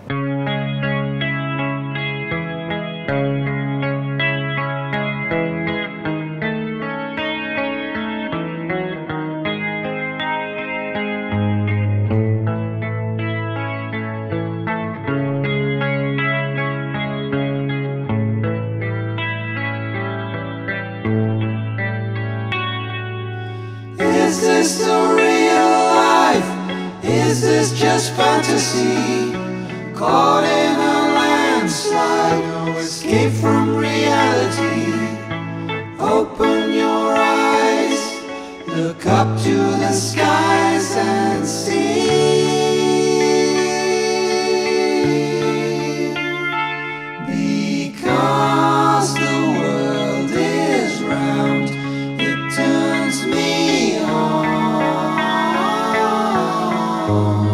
Is this the real life? Is this just fantasy? Caught in a landslide, no escape from reality. Open your eyes, look up to the skies and see. Because the world is round, it turns me on.